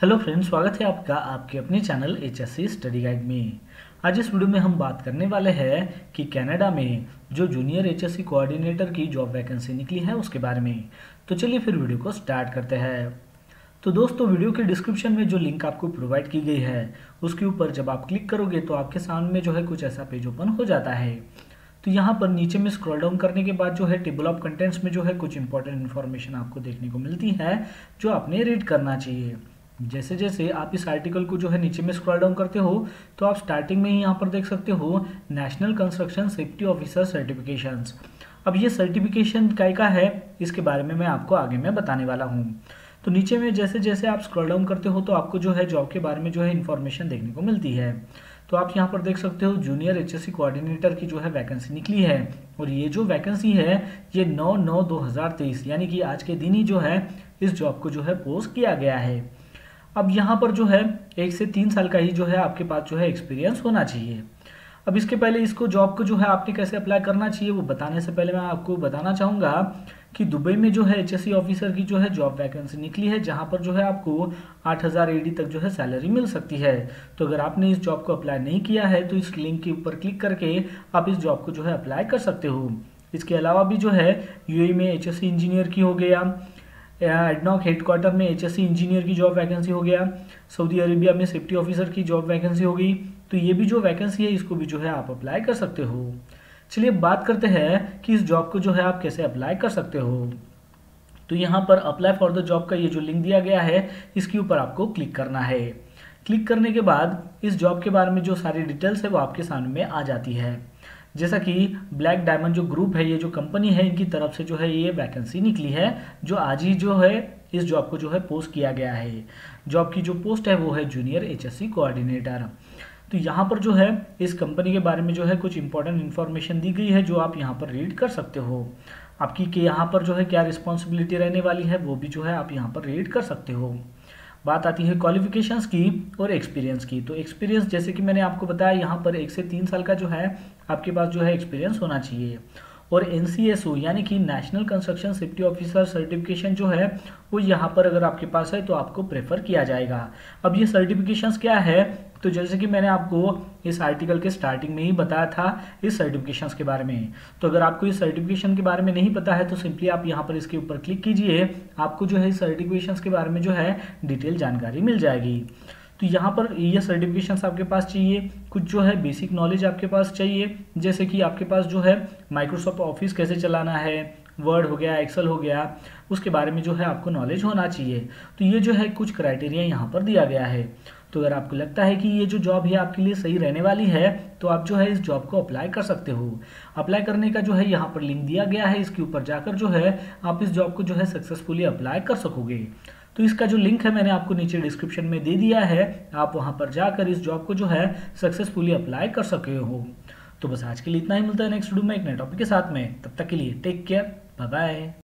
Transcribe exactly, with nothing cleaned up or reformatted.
Hello friends, स्वागत है आपका आपके अपने channel H S C study guide में। आज इस वीडियो में हम बात करने वाले हैं कि कनाडा में जो junior H S C coordinator की जॉब वैकेंसी निकली है उसके बारे में। तो चलिए फिर वीडियो को स्टार्ट करते हैं। तो दोस्तों, वीडियो के डिस्क्रिप्शन में जो लिंक आपको प्रोवाइड की गई है उसके ऊपर जब आप क्लिक करोगे तो आपके सामने जो है कुछ ऐसा पेज ओपन हो जाता है। तो यहाँ पर नीचे में स्क्रॉल डाउन करने के बाद जो है टेबल ऑफ कंटेंट्स में जो है कुछ इंपॉर्टेंट इन्फॉर्मेशन आपको देखने को मिलती है जो आपने रीड करना चाहिए। जैसे जैसे आप इस आर्टिकल को जो है नीचे में स्क्रॉल डाउन करते हो तो आप स्टार्टिंग में ही यहाँ पर देख सकते हो national construction safety officer certifications. अब ये सर्टिफिकेशन काय का है इसके बारे में मैं आपको आगे में बताने वाला हूँ। तो नीचे में जैसे जैसे आप स्क्रॉल डाउन करते हो तो आपको जो है जॉब के बारे में जो है इन्फॉर्मेशन देखने को मिलती है। तो आप यहाँ पर देख सकते हो junior H S C coordinator की जो है वैकेंसी निकली है और ये जो वैकेंसी है ये नौ नौ दो हज़ार तेईस यानी कि आज के दिन ही जो है इस जॉब को जो है पोस्ट किया गया है। अब यहाँ पर जो है एक से तीन साल का ही जो है आपके पास जो है एक्सपीरियंस होना चाहिए। अब इसके पहले इसको जॉब को जो है आपने कैसे अप्लाई करना चाहिए वो बताने से पहले मैं आपको बताना चाहूँगा कि दुबई में जो है एच एस सी ऑफिसर की जो है जॉब वैकेंसी निकली है जहाँ पर जो है आपको आठ हज़ार ए डी तक जो है सैलरी मिल सकती है। तो अगर आपने इस जॉब को अप्लाई नहीं किया है तो इस लिंक के ऊपर क्लिक करके आप इस जॉब को जो है अप्लाई कर सकते हो। इसके अलावा भी जो है यू ए ई में एच एस सी इंजीनियर की हो गया, एडनॉक हेडक्वार्टर में एच एस सी इंजीनियर की जॉब वैकेंसी हो गया, सऊदी अरेबिया में सेफ्टी ऑफिसर की जॉब वैकेंसी हो गई। तो ये भी जो वैकेंसी है इसको भी जो है आप अप्लाई कर सकते हो। चलिए बात करते हैं कि इस जॉब को जो है आप कैसे अप्लाई कर सकते हो। तो यहाँ पर अप्लाई फॉर द जॉब का ये जो लिंक दिया गया है इसके ऊपर आपको क्लिक करना है। क्लिक करने के बाद इस जॉब के बारे में जो सारी डिटेल्स है वो आपके सामने में आ जाती है। जैसा कि ब्लैक डायमंड जो ग्रुप है, ये जो कंपनी है, इनकी तरफ से जो है ये वैकेंसी निकली है जो आज ही जो है इस जॉब को जो है पोस्ट किया गया है। जॉब की जो पोस्ट है वो है junior H S C coordinator. तो यहाँ पर जो है इस कंपनी के बारे में जो है कुछ इंपॉर्टेंट इन्फॉर्मेशन दी गई है जो आप यहाँ पर रीड कर सकते हो। आपकी कि यहाँ पर जो है क्या रिस्पॉन्सिबिलिटी रहने वाली है वो भी जो है आप यहाँ पर रीड कर सकते हो। बात आती है क्वालिफिकेशंस की और एक्सपीरियंस की। तो एक्सपीरियंस जैसे कि मैंने आपको बताया यहाँ पर एक से तीन साल का जो है आपके पास जो है एक्सपीरियंस होना चाहिए। और एन सी एस ओ यानी कि national construction safety officer certification जो है वो यहाँ पर अगर आपके पास है तो आपको प्रेफर किया जाएगा। अब ये सर्टिफिकेशंस क्या है, तो जैसे कि मैंने आपको इस आर्टिकल के स्टार्टिंग में ही बताया था इस सर्टिफिकेशंस के बारे में। तो अगर आपको इस सर्टिफिकेशन के बारे में नहीं पता है तो सिंपली आप यहाँ पर इसके ऊपर क्लिक कीजिए, आपको जो है इस सर्टिफिकेशंस के बारे में जो है डिटेल जानकारी मिल जाएगी। तो यहाँ पर ये सर्टिफिकेशंस आपके पास चाहिए, कुछ जो है बेसिक नॉलेज आपके पास चाहिए, जैसे कि आपके पास जो है माइक्रोसॉफ्ट ऑफिस कैसे चलाना है, वर्ड हो गया, एक्सेल हो गया, उसके बारे में जो है आपको नॉलेज होना चाहिए। तो ये जो है कुछ क्राइटेरिया यहाँ पर दिया गया है। तो अगर आपको लगता है कि ये जो जॉब है आपके लिए सही रहने वाली है तो आप जो है इस जॉब को अप्लाई कर सकते हो। अप्लाई करने का जो है यहाँ पर लिंक दिया गया है, इसके ऊपर जाकर जो है आप इस जॉब को जो है सक्सेसफुली अप्लाई कर सकोगे। तो इसका जो लिंक है मैंने आपको नीचे डिस्क्रिप्शन में दे दिया है, आप वहाँ पर जाकर इस जॉब को जो है सक्सेसफुली अप्लाई कर सके हो। तो बस आज के लिए इतना ही, मिलता है नेक्स्ट वीडियो में एक नए टॉपिक के साथ में। तब तक के लिए टेक केयर, बाय बाय।